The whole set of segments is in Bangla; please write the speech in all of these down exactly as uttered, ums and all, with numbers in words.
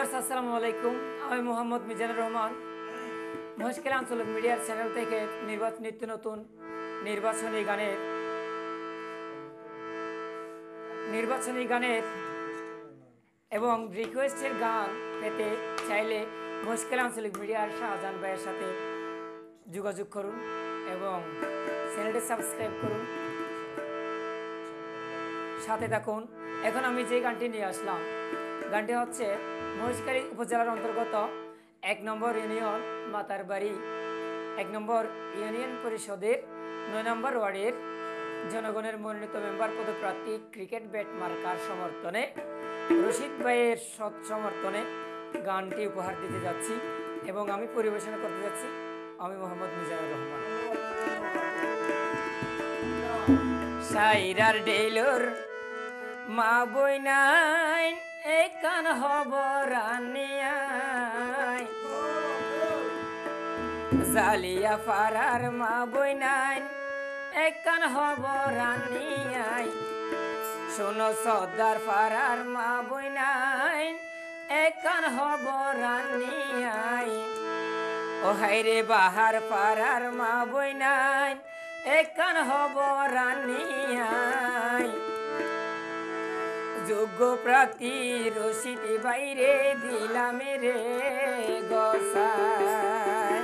ভিউয়ার্স আসসালামু আলাইকুম। আমি মোহাম্মদ মিজানুর রহমান মহেশখালী আঞ্চলিক মিডিয়ার চ্যানেল থেকে নির্বাচন নিত্য নতুন নির্বাচনী গানের নির্বাচনী গানের এবং রিকোয়েস্টের গান পেতে চাইলে মহেশখালী আঞ্চলিক মিডিয়ার শাহজাহান ভাইয়ের সাথে যোগাযোগ করুন এবং চ্যানেলটি সাবস্ক্রাইব করুন, সাথে থাকুন। এখন আমি যে গানটি নিয়ে আসলাম, গানটি হচ্ছে মহেশখালী উপজেলার অন্তর্গত এক নম্বর ইউনিয়ন মাতারবাড়ি এক নম্বর ইউনিয়ন পরিষদের নয় নম্বর ওয়ার্ডের জনগণের মনোনীত মেম্বার পদপ্রার্থী ক্রিকেট ব্যাট মার্কার সমর্থনে রশিদ ভাইয়ের সৎ সমর্থনে গানটি উপহার দিতে যাচ্ছি এবং আমি পরিবেশনা করতে যাচ্ছি। আমি মোহাম্মদ মিজানুর রহমান। সাইরার ডেইলর মা বই নাই একান হবর আনিয়াই, জালিয়া ফারার মা বই নাই একান হবর আনিয়াই, শোনো সর্দার ফারার মা বই নাই একান হবর আনিয়াই, ও হাইরে বাহার ফারার মা বই নাই একান হবর আনিয়াই, যোগ্য প্রার্থী রশিদ বাইরে দিলাম রে গসাই,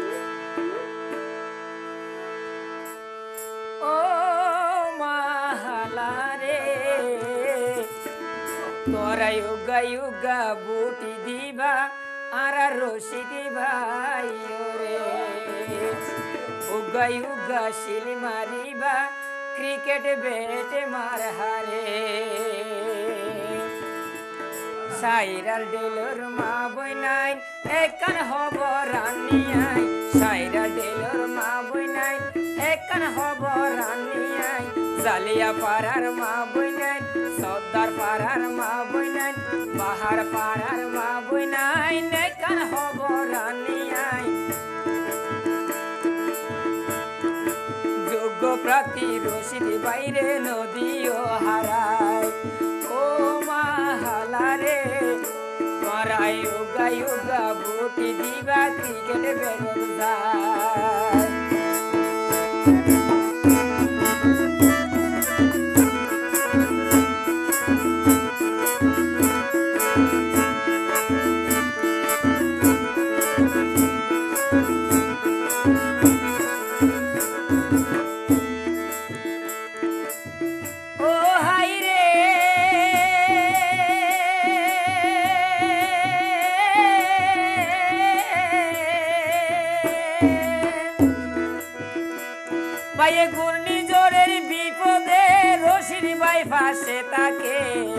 ও মাহালারে তোরা ইউগা ইউগা বুটি দিবা আর রশিদ ভাই রে, উগা ইউগা শিল মারিবা ক্রিকেট ব্যাট মার হারে, সাইরাল ডেলর মা বই নাই একান হবর আনিয়াই, সাইরাল ডেলর মা বই নাই একান হবর আনিয়াই, জালিয়া পাড়ার মা বই নাই সর্দার পাড়ার মা বই নাই, বাহার পাড়ার মা বই নাই একান হবর আনিয়াই, যোগ্য প্রার্থী রশিদ বাইরে নদীও হারায়, ও মাহালারে তোরা ইউগা ইউগা বুটি দিবা ক্রিকেট বেরোর যায়। ভাইয়ে ঘূর্ণিঝড়ের বিপদে রশিদ ভাই পাশে থাকে,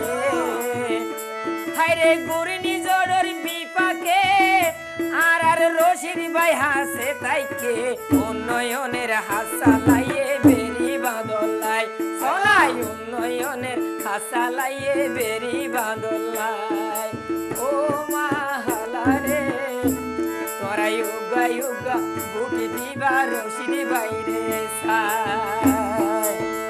হায়রে ঘূর্ণিঝড়ের বিপাকে আর আর রশিদ ভাই হাসে তাইকে, উন্নয়নের হাসা লাইয়ে বেরি বাঁধলাই চলাই, উন্নয়নের হাসা লাইয়ে বেরি বাঁধলাই, ও মাহালারে তোরা ইউগা ইউগা বুটি দিবা রশিদ বাইরে সাই।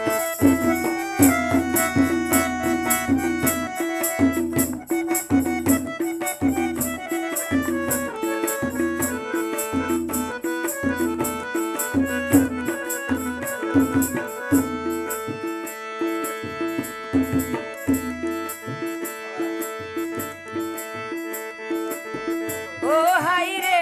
ও হাইরে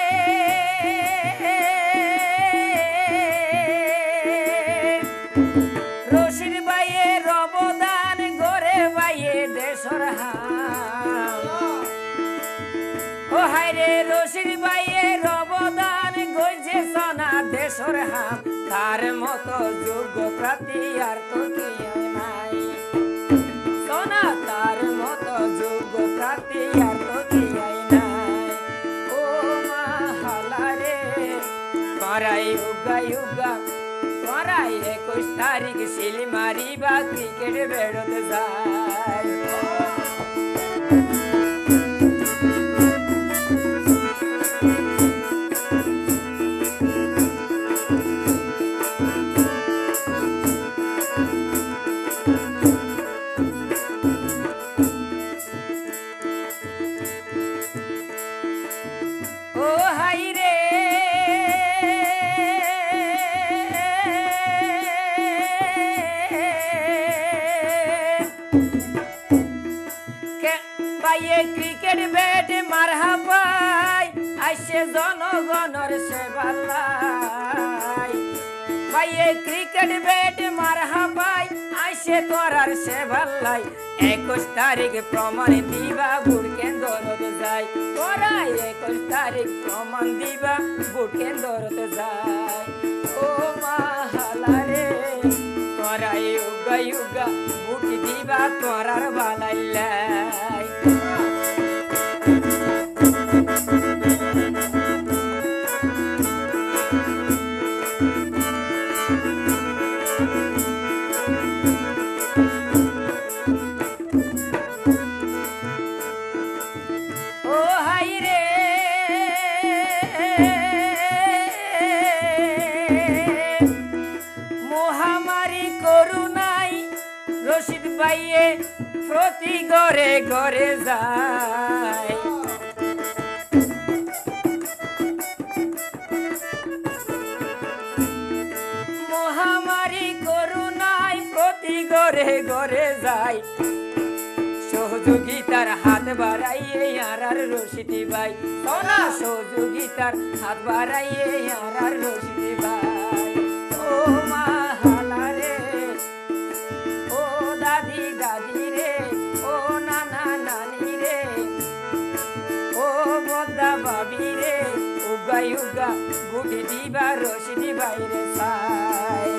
রশিদ ভাইয়ের অবদান গড়ে বাইয়ে দেশর হাম, ও হাইরে রশিদ ভাইয়ের অবদান গড়ছে সোনা দেশর হাম, তার মতো যোগ্য প্রার্থী আর তো কেউ নাই, সোনা তার মতো যোগ্য প্রার্থী আর তো কেউ নাই, ও মাহালারে তোরা ইউগা ইউগা তোরা একুশ তারিখ শিল মারিবা ক্রিকেট বেড়তে যায়। ও হাই রে বাইয়ে ক্রিকেট ব্যাট মারহা পাই আইসে জনগণের সেবালাই বাইয়ে ক্রিকেট ব্যাট মারহা পাই আইসে তোরার সেবালাই একুশ তারিখ প্রমাণ দিবা ভোট কেন্দ্রত যাই তোরা একুশ তারিখ প্রমাণ দিবা ভোট কেন্দ্রত যাই ও মাহালা রে তোরা ইউগা ইউগা ভোট দিবা তোরার বালাইলাই রশিদ ভাইয়ে প্রতি ঘরে ঘরে যায় মহামারী করুণায় প্রতি ঘরে ঘরে যায় সহযোগিতার হাত বাড়াইয়ে আর রশিদ ভাই সোনা সহযোগিতার হাত বাড়াইয়ে আর রশিদ ভাই ও মাহালা রে দাদি দাদি রে ও নানা নানি রে ও বদ্দা বাবি রে উগা উগা গুটি দিবা রশিদ বাইরে সাই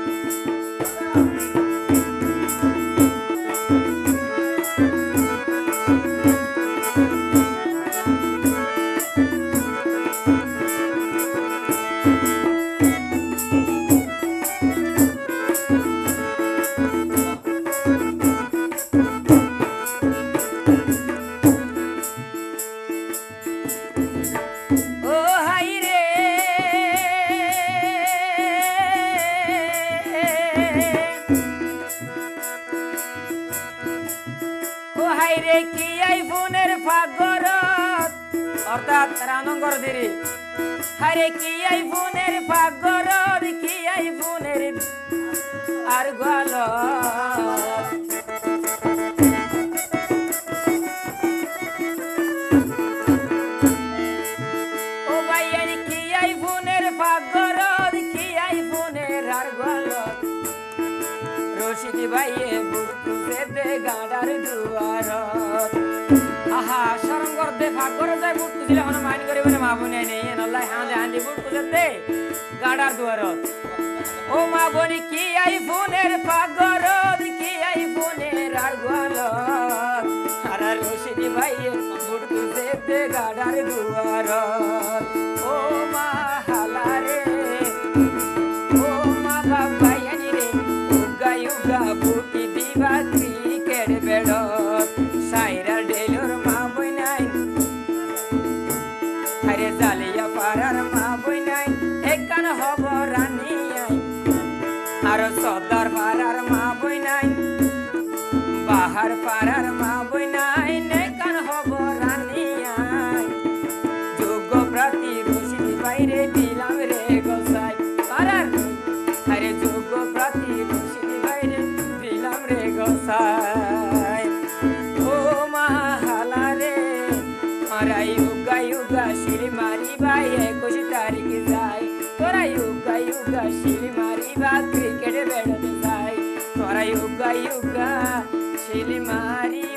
হাইরে কি আইফোনের ফাগরত অর্থাৎ রানঙ্গর দিরি হাইরে কি আইফোনের ফাগরত কি আইফোনের আর গলত ও ভাইয়ের কি আইফোনের ফাগরত কি আইফোনের আর গলত রশিদ ভাইয়ে বুড়কুতে দে গাঁডার দুয়ারত আহা শরম করতে ভাগ করে যায় বুট কুজিলে হন মাইন করে বলে মা বনি নেই আল্লাহ হাঁদে হাঁদি বুট কুজে দে গাঁডার দুয়ারত ও মা বনি কি আইফোনের ফাগরত কি আইফোনের আর গলত আর রশিদ ভাইয়ে বুট কুজে দে গাঁডার দুয়ারত ও মা হালা রে ও মা বাবা ইয়ানি রে উগা উগা বুটি দিবা ক্রিকেট বেড়ত সাইরা ডেলোর মা বই নাই আরে জালিয়া পাড়ার মা বই নাই একান হব রানী আর সর্দার পাড়ার মা বই নাই বাহার পাড়ার মা বই নাই একান হব রানী যোগ্য প্রার্থী রশিদ বাইরে দিলাম রে গোসাই পাড়ার আরে যোগ্য প্রার্থী রশিদ বাইরে দিলাম রে গোসাই ও মাহালা রে তোরা ইউগা ইউগা শিলি মারিবা একুশ তারিখ যায় তোরা ইউগা ইউগা শিলি মারিবা ক্রিকেট বেড়াতে যায় তোরা ইউগা ইউগা শিলি মারি